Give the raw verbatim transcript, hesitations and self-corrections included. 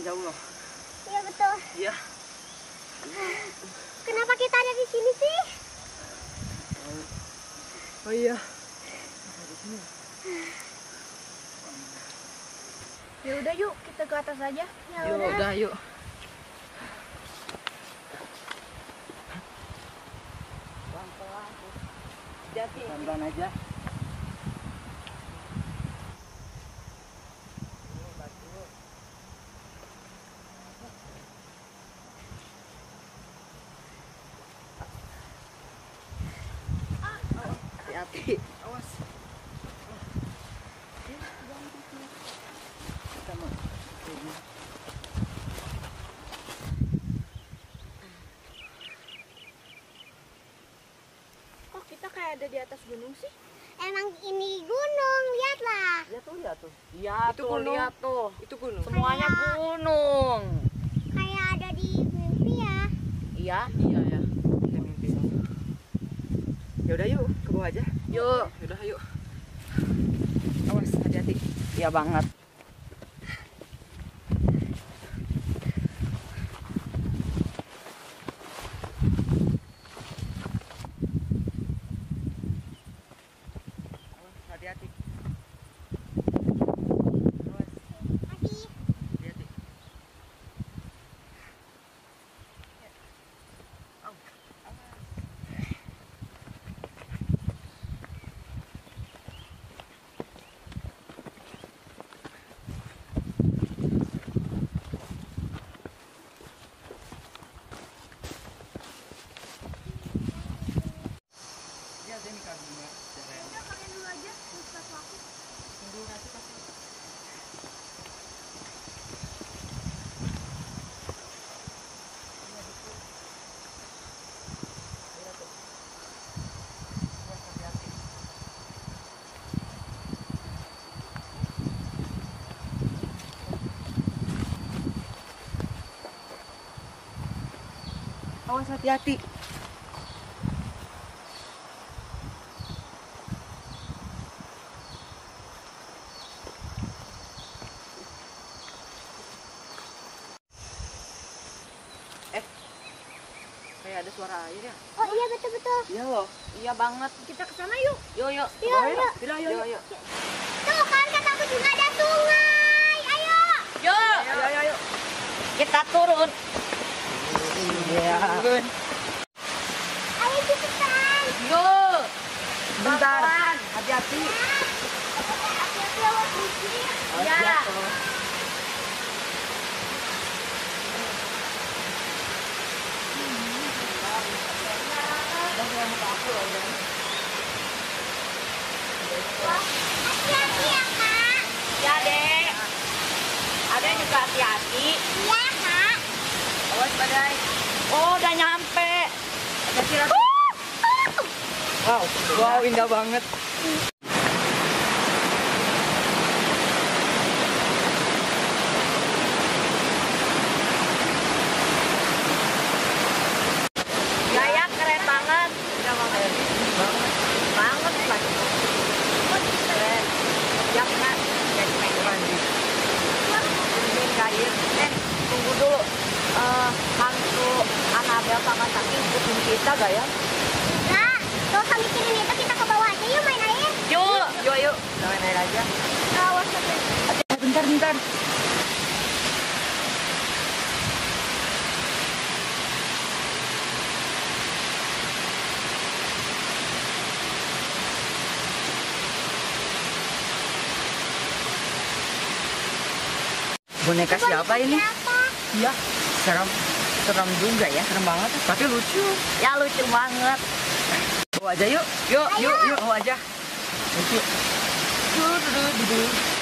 jauh loh. Iya betul. Iya. Kenapa kita ada di sini sih? Oh iya. Ya udah yuk, kita ke atas aja. Ya Yuk, udah. udah yuk. Pelan-pelan. Hati-hati. Pelan-pelan aja. Hati-hati. Awas. Kita mau. Kok kita kayak ada di atas gunung sih? Emang ini gunung, lihatlah. Lihat tuh, lihat tuh. Iya Itu tuh, gunung. lihat tuh. Itu gunung. Semuanya Kayak- gunung. Kayak ada di mimpi ya. Iya. Iya ya. Kayak mimpi. Ya udah yuk, ke bawah aja. Yuk. Ya udah yuk. Awas, hati-hati. Iya banget. Awas, hati-hati. Awas, Hati. hati-hati. Au. Lihat ini kagumnya. Udah pakai dulu aja, sepatu aku. Tunggu nanti pasti. Awas, hati-hati. Eh, kayak ada suara air ya? Oh iya betul-betul. Iya loh. Iya banget. Kita ke sana yuk. Yuk, yuk. Yuk, Ayo, yuk. Bila, ayo, Yuk, ayo. yuk. Tuh kan kata aku juga ada sungai. Ayo. Yuk. Ayo, ayo, ayo. Kita turun. Iya. Turun. Ayo cepetan. Yuk. Bentar. Pelan-pelan. Hati-hati. Hati-hati awas licin. Iya. Hati-hati ya kak. Ya, Dek. Ada juga hati-hati. Iya kak. Awas, badai. Oh, udah nyampe. Hati-hati, Ratu. Wow, wow, indah banget. Ya, ya, keren banget. Indah banget. Banget. Banget lagi. Keren. Ya, kena. Jadi main Ini kain. Eh, tunggu dulu. Eh, hantu Anabel sama Taki ikutin kita gak ya? Kak, gak usah mikirin itu, kita ke bawah aja yuk main air. Yuk. Yuk, yuk. Kita main air aja. Awas hati. Eh, bentar, bentar. Boneka siapa ini? Siapa? Iya, serem. Serem juga ya, serem banget. Tapi lucu. Ya, lucu banget. Bawa aja yuk. Yuk, yuk, yuk. Bawa aja. Lucu. Duh, duh, duh, duh.